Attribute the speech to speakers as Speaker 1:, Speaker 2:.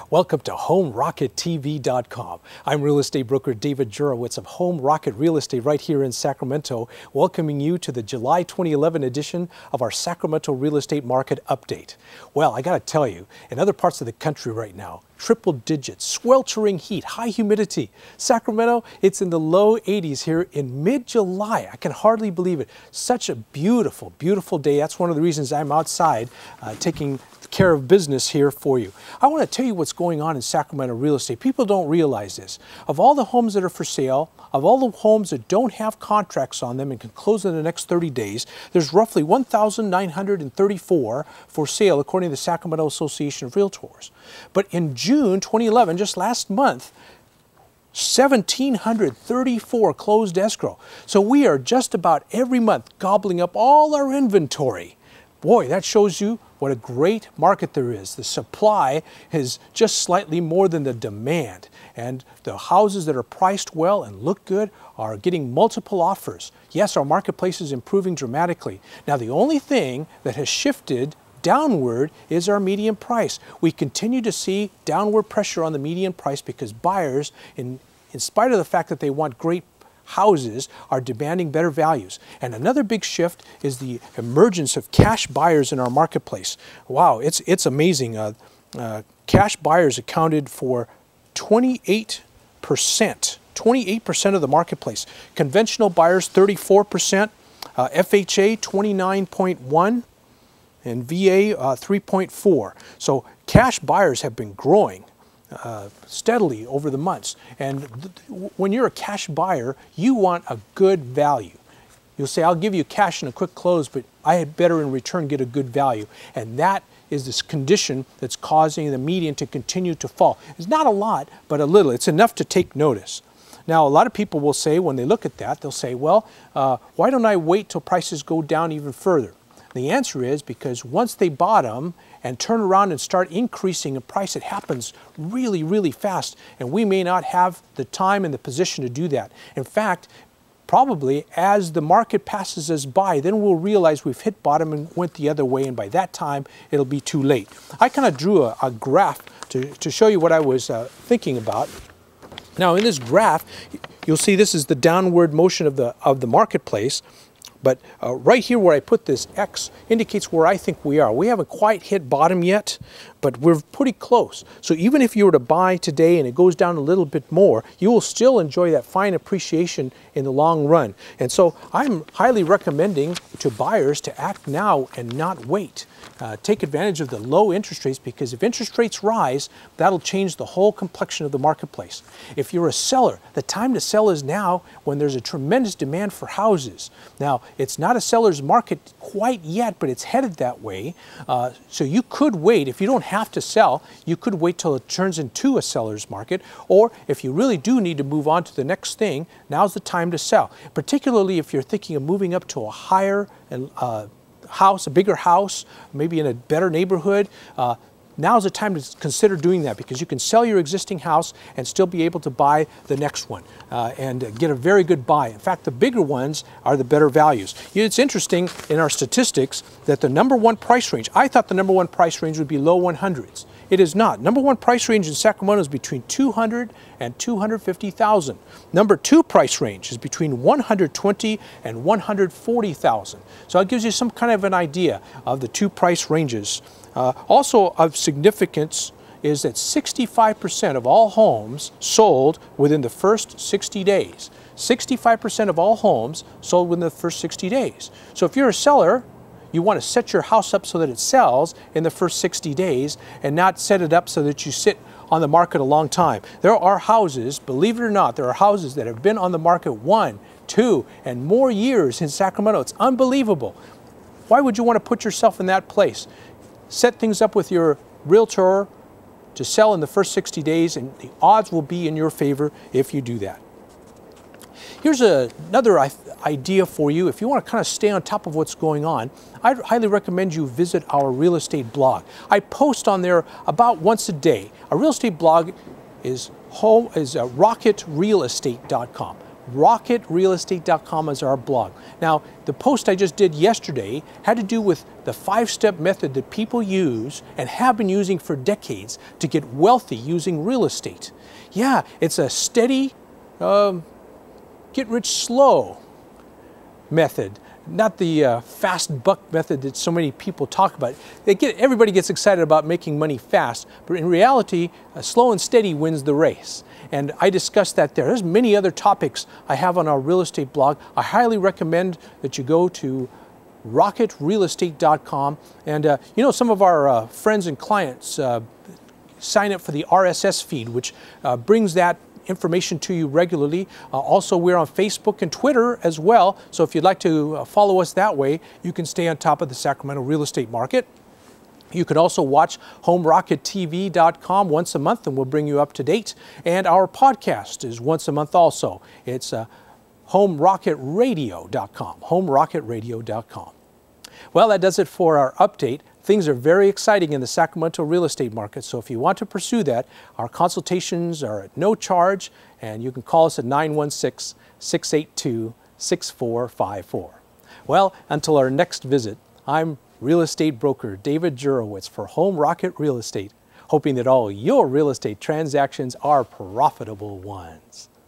Speaker 1: Welcome to HomeRocketTV.com. I'm real estate broker David Jurowitz of Home Rocket Real Estate right here in Sacramento, welcoming you to the July 2011 edition of our Sacramento Real Estate Market Update. Well, I got to tell you, in other parts of the country right now, triple digits, sweltering heat, high humidity. Sacramento, it's in the low 80s here in mid-July. I can hardly believe it. Such a beautiful, beautiful day. That's one of the reasons I'm outside taking care of business here for you. I want to tell you what's going on in Sacramento real estate. People don't realize this. Of all the homes that are for sale, of all the homes that don't have contracts on them and can close in the next 30 days, there's roughly 1,934 for sale according to the Sacramento Association of Realtors. But in June 2011, just last month, 1,734 closed escrow. So we are just about every month gobbling up all our inventory. Boy, that shows you what a great market there is. The supply is just slightly more than the demand. And the houses that are priced well and look good are getting multiple offers. Yes, our marketplace is improving dramatically. Now, the only thing that has shifted downward is our median price. We continue to see downward pressure on the median price because buyers, in spite of the fact that they want great houses, are demanding better values. And another big shift is the emergence of cash buyers in our marketplace. Wow, it's amazing. Cash buyers accounted for 28% of the marketplace. Conventional buyers 34%, FHA 29.1%, and VA 3.4%. So cash buyers have been growing steadily over the months. And when you're a cash buyer, you want a good value. You'll say, I'll give you cash and a quick close, but I had better in return get a good value. And that is this condition that's causing the median to continue to fall. It's not a lot, but a little. It's enough to take notice. Now, a lot of people will say, when they look at that, they'll say, well, why don't I wait till prices go down even further? The answer is because once they bottom and turn around and start increasing in price, it happens really, really fast, and we may not have the time and the position to do that. In fact, probably as the market passes us by, then we'll realize we've hit bottom and went the other way, and by that time, it'll be too late. I kind of drew a graph to show you what I was thinking about. Now, in this graph, you'll see this is the downward motion of the marketplace. But right here where I put this X indicates where I think we are. We haven't quite hit bottom yet, but we're pretty close. So even if you were to buy today and it goes down a little bit more, you will still enjoy that fine appreciation in the long run. And so I'm highly recommending to buyers to act now and not wait. Take advantage of the low interest rates, because if interest rates rise, that'll change the whole complexion of the marketplace. If you're a seller, the time to sell is now when there's a tremendous demand for houses. Now, it's not a seller's market quite yet, but it's headed that way. So you could wait. If you don't have to sell, you could wait till it turns into a seller's market. Or if you really do need to move on to the next thing, now's the time to sell. Particularly if you're thinking of moving up to a higher house, a bigger house, maybe in a better neighborhood. Now's the time to consider doing that, because you can sell your existing house and still be able to buy the next one and get a very good buy. In fact, the bigger ones are the better values. It's interesting in our statistics that the #1 price range, I thought the #1 price range would be low 100s. It is not. #1 price range in Sacramento is between $200,000 and $250,000. #2 price range is between $120,000 and $140,000. So it gives you some kind of an idea of the two price ranges. Also of significance is that 65% of all homes sold within the first 60 days. 65% of all homes sold within the first 60 days. So if you're a seller, you want to set your house up so that it sells in the first 60 days and not set it up so that you sit on the market a long time. There are houses, believe it or not, there are houses that have been on the market 1, 2, and more years in Sacramento. It's unbelievable. Why would you want to put yourself in that place? Set things up with your realtor to sell in the first 60 days, and the odds will be in your favor if you do that. Here's another idea for you. If you want to kind of stay on top of what's going on, I'd highly recommend you visit our real estate blog. I post on there about once a day. Our real estate blog is rocketrealestate.com. rocketrealestate.com is our blog. Now, the post I just did yesterday had to do with the 5-step method that people use and have been using for decades to get wealthy using real estate. Yeah, it's a steady, get rich slow method, not the fast buck method that so many people talk about. Everybody gets excited about making money fast, but in reality, slow and steady wins the race. And I discussed that there. There's many other topics I have on our real estate blog. I highly recommend that you go to rocketrealestate.com. And you know, some of our friends and clients sign up for the RSS feed, which brings that information to you regularly. Also, we're on Facebook and Twitter as well. So if you'd like to follow us that way, you can stay on top of the Sacramento real estate market. You can also watch HomeRocketTV.com once a month, and we'll bring you up to date. And our podcast is once a month also. It's HomeRocketRadio.com, HomeRocketRadio.com. Well, that does it for our update. Things are very exciting in the Sacramento real estate market, so if you want to pursue that, our consultations are at no charge, and you can call us at 916-682-6454. Well, until our next visit, I'm real estate broker David Jurowitz for Home Rocket Real Estate, hoping that all your real estate transactions are profitable ones.